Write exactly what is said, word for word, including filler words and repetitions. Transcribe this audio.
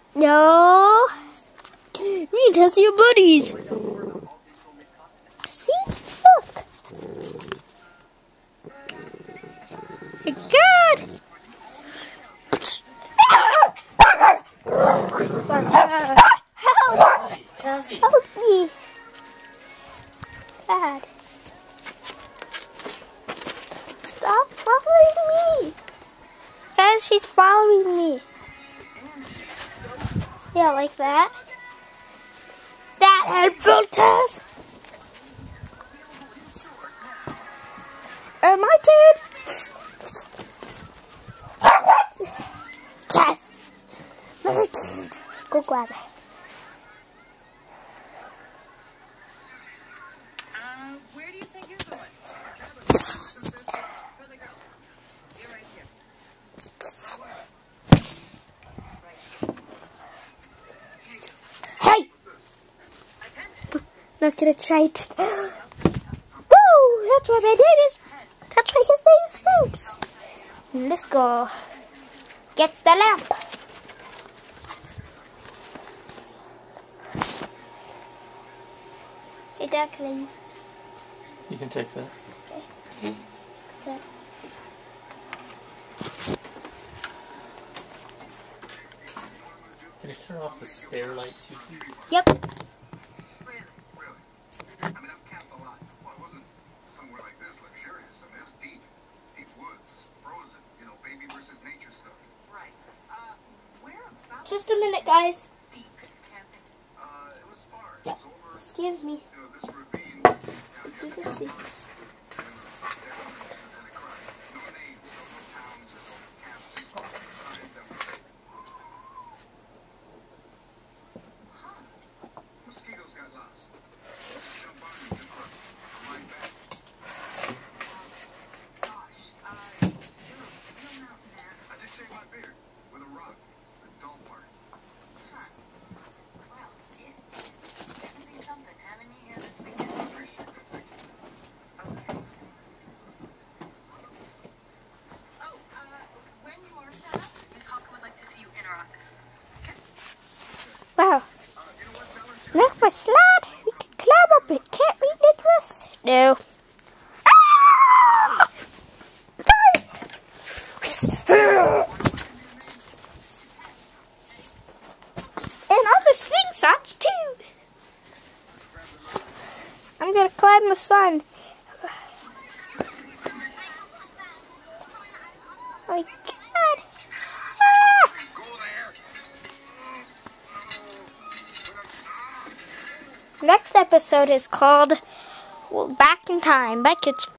No. Me test your buddies. See? Look. My God. Help! Help me. God. Stop following me. Guys, she's following me. Yeah, like that. That helpful test. And my turn. Tess. Very good. Go grab it. Uh, where do you think you're going? You're right here. Hey! Not gonna try it. Woo! That's what my name is. That's why his name is Boobs. Let's go. Get the lamp. Hey, Dad, can I use this? You can take that. Okay. What's that? Can you turn off the stair light too, please? Yep. Really? I mean, I've camped a lot. Well, it wasn't somewhere like this luxurious. I mean, it was deep. Deep woods. Frozen. You know, baby versus nature stuff. Right. Uh, whereabouts? Just a minute, guys. Deep camping. Uh, it was far. It was over, Excuse me. you know, this ravine. You can see. Mosquitoes got lost. Jump on me, just run. I'm right back. Gosh, uh, Joe, real mountain there. I just shaved my beard with a rug. The dull part. Huh. Well, it definitely something having you here this weekend. Appreciate it. Thank you. Okay. Oh, uh, when you are set up, Miss Hawker would like to see you in our office. Wow. Uh, you know what, fellas? Look, my slide. We can climb up it. Can't we, Nicholas? No. Ah! And other slingshots too. I'm gonna climb the sun. Oh my God. Ah! Go there. Next episode is called Back in Time. Bye, kids.